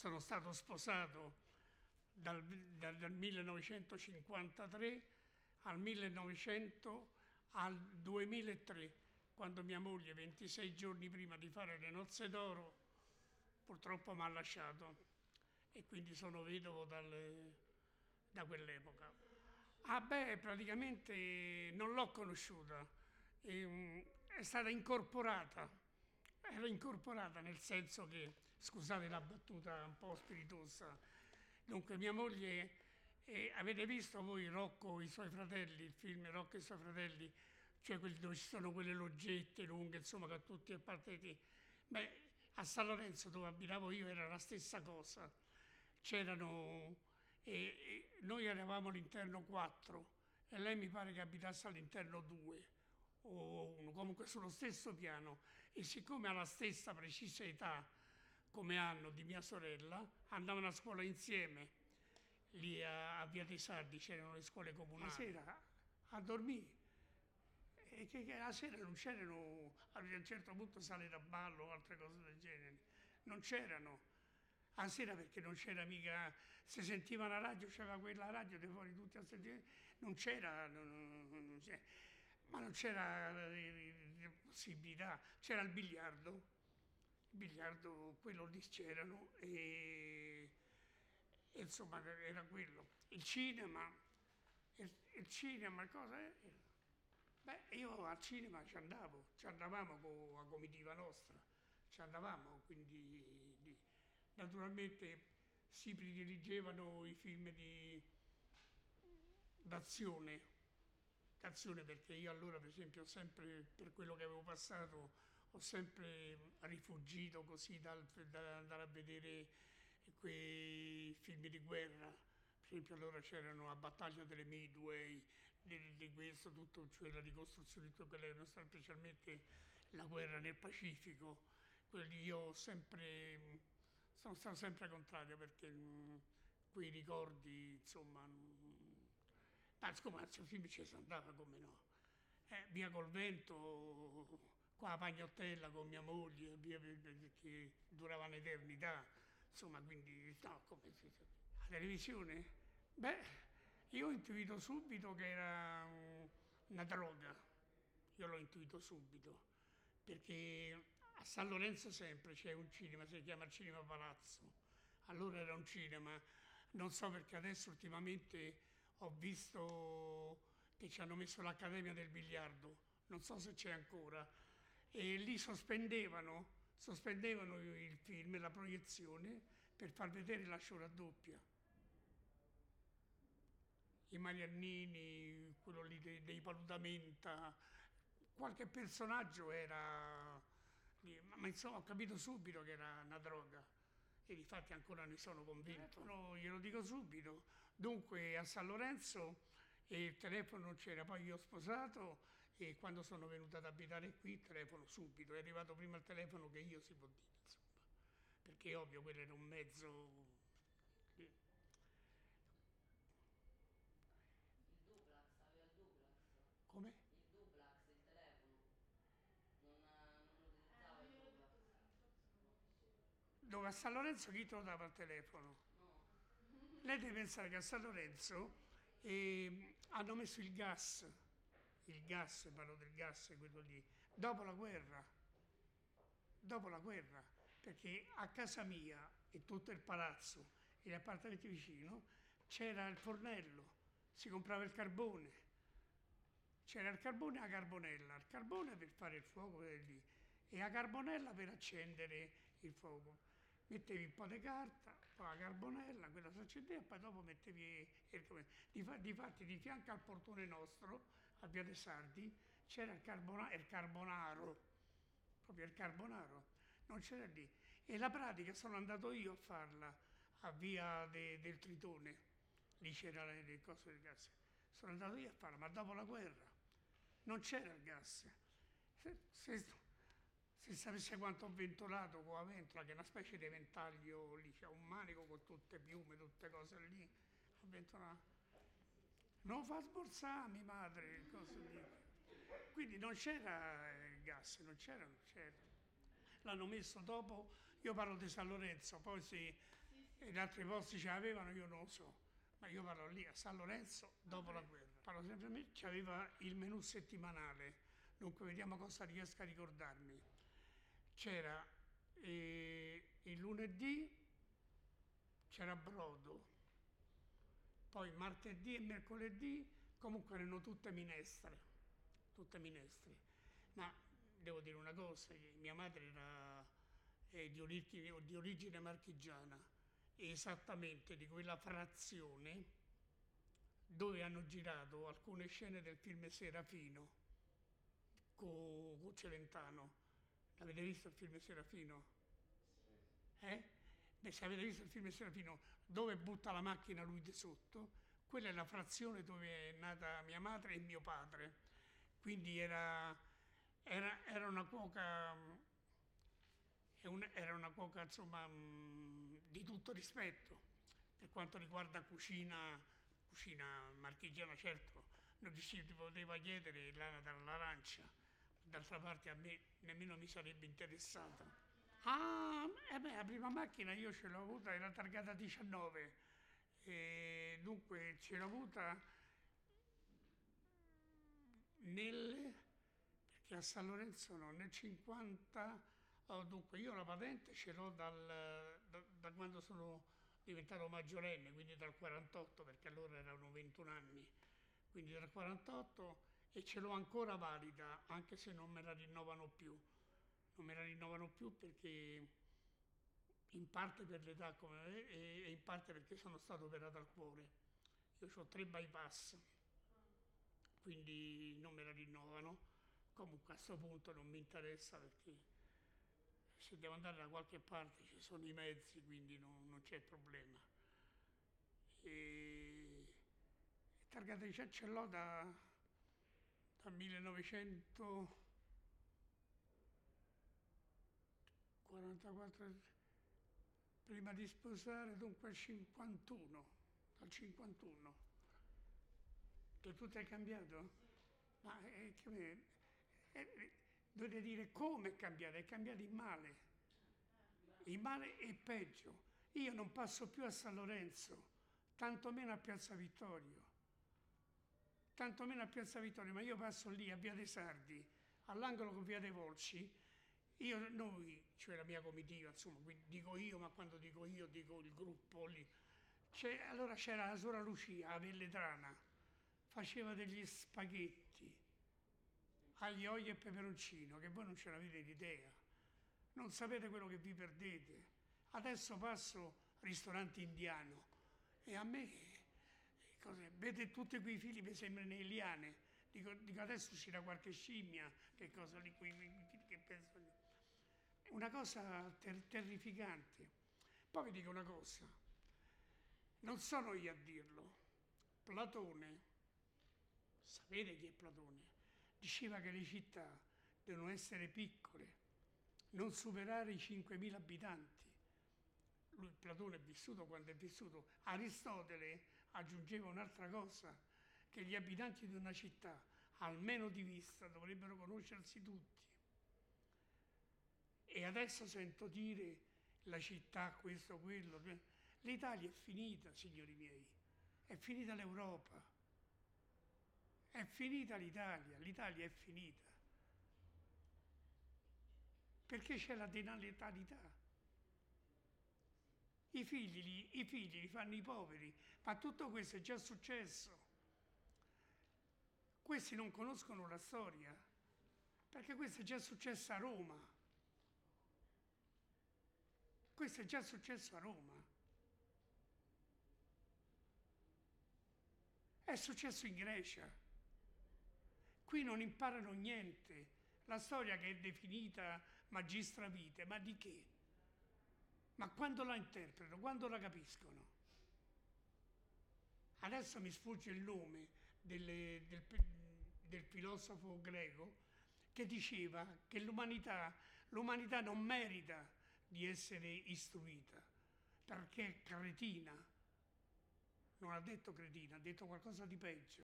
sono stato sposato dal 1953 al 2003, quando mia moglie, 26 giorni prima di fare le nozze d'oro, purtroppo mi ha lasciato e quindi sono vedovo da quell'epoca. Ah beh, praticamente non l'ho conosciuta, è stata incorporata. Era incorporata nel senso che, scusate la battuta un po' spiritosa, dunque mia moglie, avete visto voi Rocco e i suoi fratelli, il film Rocco e i suoi fratelli, cioè quelli dove ci sono quelle loggette lunghe, insomma, che tutti a parte di... Beh, a San Lorenzo dove abitavo io era la stessa cosa, c'erano, noi eravamo all'interno 4 e lei mi pare che abitasse all'interno 2 o 1, comunque sullo stesso piano, e siccome ha la stessa precisa età come hanno di mia sorella, andavano a scuola insieme, lì a Via dei Sardi c'erano le scuole comunali. La sera a dormire, e che la sera non c'erano, a un certo punto sale da ballo o altre cose del genere, non c'erano. A sera perché non c'era mica, se sentiva la radio, c'era quella radio di fuori tutti a sentire, non c'era, ma non c'era possibilità, c'era il biliardo quello lì c'erano e insomma era quello. Il cinema, cosa è? Beh, io al cinema ci andavamo con la comitiva nostra, ci andavamo, quindi naturalmente si prediligevano i film d'azione, d'azione perché io allora per esempio ho sempre, per quello che avevo passato, ho sempre rifugito così dall'andare a vedere quei film di guerra. Per esempio allora c'erano la battaglia delle Midway, di questo, tutto, cioè la ricostruzione di tutto quello che erano state, specialmente la guerra nel Pacifico. Quelli io ho sempre, sono stato sempre contrario perché quei ricordi, insomma, ma scomazzo, il film ci si andava come no. Via col vento, qua a Pagnottella con mia moglie, che durava un'eternità, insomma, quindi no, come si dice. La televisione? Beh, io ho intuito subito che era una droga, io l'ho intuito subito, perché a San Lorenzo sempre c'è un cinema, si chiama il Cinema Palazzo, allora era un cinema, non so perché adesso ultimamente ho visto che ci hanno messo l'Accademia del Biliardo, non so se c'è ancora, e lì sospendevano il film, la proiezione, per far vedere la show raddoppia. I Mariannini, quello lì dei Palutamenta, qualche personaggio era lì, ma insomma ho capito subito che era una droga e difatti ancora ne sono convinto. No, glielo dico subito. Dunque a San Lorenzo il telefono non c'era, poi io ho sposato e quando sono venuto ad abitare qui il telefono subito, è arrivato prima il telefono che io, si può dire, insomma, perché è ovvio quello era un mezzo... Il duplex, aveva il duplex. Come? Il duplex, il telefono. Non utilizzava il duplex. Dove a San Lorenzo chi te lo dava il telefono? No. Lei deve pensare che a San Lorenzo hanno messo il gas, parlo del gas, quello lì, dopo la guerra, perché a casa mia e tutto il palazzo e gli appartamenti vicino c'era il fornello, si comprava il carbone, c'era il carbone e la carbonella, il carbone per fare il fuoco lì, e la carbonella per accendere il fuoco. Mettevi un po' di carta, poi la carbonella, quella si accendeva, e poi dopo mettevi difatti di fianco al portone nostro, a Via dei Sardi, c'era il carbonaro, proprio il carbonaro, non c'era lì. E la pratica sono andato io a farla a Via del Tritone, lì c'era le cose del gas. Sono andato io a farla, ma dopo la guerra non c'era il gas. Se sapesse quanto ho ventolato con la ventola, che è una specie di ventaglio lì, c'è un manico con tutte piume, tutte cose lì, ho ventolato. Non fa sborsare mia madre, cose lì. Quindi non c'era il gas, non c'era. L'hanno messo dopo, io parlo di San Lorenzo, poi se in altri posti ce l'avevano, io non lo so, ma io parlo lì a San Lorenzo dopo la guerra. Parlo sempre a me, c'aveva il menù settimanale, dunque vediamo cosa riesco a ricordarmi. C'era il lunedì c'era brodo, poi martedì e mercoledì comunque erano tutte minestre. Ma devo dire una cosa, che mia madre era di origine marchigiana, esattamente di quella frazione dove hanno girato alcune scene del film Serafino con Celentano. L'avete visto il film Serafino? Eh? Beh, se avete visto il film Serafino, dove butta la macchina lui di sotto, quella è la frazione dove è nata mia madre e mio padre. Quindi era una cuoca, era una cuoca insomma di tutto rispetto. Per quanto riguarda cucina marchigiana, certo, non ci si poteva chiedere l'ana dall'arancia, d'altra parte a me nemmeno mi sarebbe interessata. Ah, la prima macchina io ce l'ho avuta, era targata 19, e dunque ce l'ho avuta nel, perché a San Lorenzo no, nel 50, oh, dunque io la patente ce l'ho da quando sono diventato maggiorenne, quindi dal 48, perché allora erano 21 anni, quindi dal 48 e ce l'ho ancora valida, anche se non me la rinnovano più. Non me la rinnovano più perché in parte per l'età come me e in parte perché sono stato operato al cuore. Io ho 3 bypass, quindi non me la rinnovano. Comunque a questo punto non mi interessa perché se devo andare da qualche parte ci sono i mezzi, quindi non c'è problema. E targata di ce l'ho da 1944, prima di sposare, dunque al 51, dal 51. Che tutto è cambiato? Ma dovete dire come è cambiato in male e peggio. Io non passo più a San Lorenzo, tantomeno a Piazza Vittorio, ma io passo lì a Via dei Sardi, all'angolo con Via dei Volsci. Noi, cioè la mia comitiva, insomma, quindi dico io, ma quando dico io dico il gruppo lì. Allora c'era la Sora Lucia, a Velletrana, faceva degli spaghetti, aglio, olio e peperoncino, che voi non ce l'avete idea, non sapete quello che vi perdete. Adesso passo ristorante indiano e a me, vede tutti quei fili mi sembrano eliane, dico adesso uscirà qualche scimmia, che cosa lì, quei fili che penso lì. È una cosa terrificante. Poi vi dico una cosa, non sono io a dirlo, Platone, sapete chi è Platone? Diceva che le città devono essere piccole, non superare i 5.000 abitanti. Lui, Platone, è vissuto quando è vissuto. Aristotele aggiungeva un'altra cosa, che gli abitanti di una città, almeno di vista, dovrebbero conoscersi tutti. E adesso sento dire la città, questo, quello. L'Italia è finita, signori miei, è finita l'Europa, è finita l'Italia è finita. Perché c'è la denatalità. I figli li fanno i poveri, ma tutto questo è già successo. Questi non conoscono la storia, perché questo è già successo a Roma. Questo è già successo a Roma. È successo in Grecia. Qui non imparano niente. La storia che è definita magistra vitae, ma di che? Ma quando la interpretano, quando la capiscono? Adesso mi sfugge il nome del filosofo greco che diceva che l'umanità non merita di essere istruita perché è cretina. Non ha detto cretina, ha detto qualcosa di peggio.